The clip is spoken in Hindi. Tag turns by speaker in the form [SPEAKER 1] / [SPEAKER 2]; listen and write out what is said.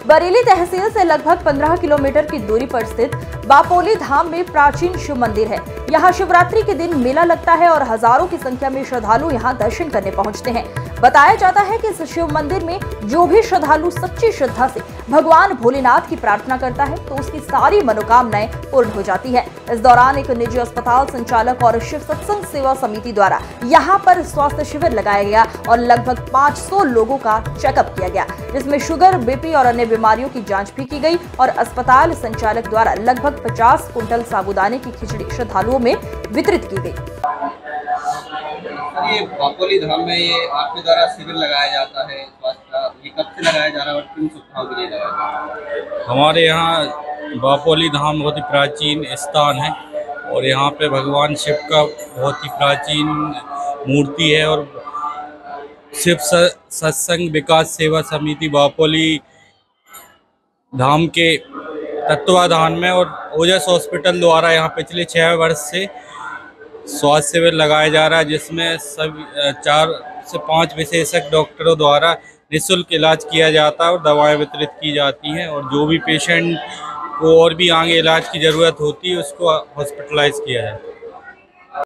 [SPEAKER 1] बरेली तहसील से लगभग 15 किलोमीटर की दूरी पर स्थित बापोली धाम में प्राचीन शिव मंदिर है। यहाँ शिवरात्रि के दिन मेला लगता है और हजारों की संख्या में श्रद्धालु यहाँ दर्शन करने पहुँचते हैं। बताया जाता है कि इस शिव मंदिर में जो भी श्रद्धालु सच्ची श्रद्धा से भगवान भोलेनाथ की प्रार्थना करता है तो उसकी सारी मनोकामनाएं पूर्ण हो जाती है। इस दौरान एक निजी अस्पताल संचालक और शिव सत्संग सेवा समिति द्वारा यहाँ पर स्वास्थ्य शिविर लगाया गया और लगभग 500 लोगों का चेकअप किया गया, जिसमें शुगर, बीपी और अन्य बीमारियों की जांच भी की गई और अस्पताल संचालक द्वारा लगभग 50 कुंटल साबूदाने की खिचड़ी श्रद्धालुओं में वितरित की गई।
[SPEAKER 2] ये बापोली धाम में ये आपके द्वारा शिविर लगाया जाता है, ये कब से लगाया जा रहा है और किन सुविधाओं के लिए लगाया जा रहा है?
[SPEAKER 3] हमारे यहाँ बापोली धाम बहुत ही प्राचीन स्थान है और यहाँ पे भगवान शिव का बहुत ही प्राचीन मूर्ति है और शिव सत्संग विकास सेवा समिति बापोली धाम के तत्वाधान में और ओजस हॉस्पिटल द्वारा यहाँ पिछले 6 वर्ष से स्वास्थ्य शिविर लगाया जा रहा है, जिसमें सभी 4 से 5 विशेषज्ञ डॉक्टरों द्वारा निःशुल्क इलाज किया जाता है और दवाएं वितरित की जाती हैं और जो भी पेशेंट को और भी आगे इलाज की ज़रूरत होती है उसको हॉस्पिटलाइज किया जाता है।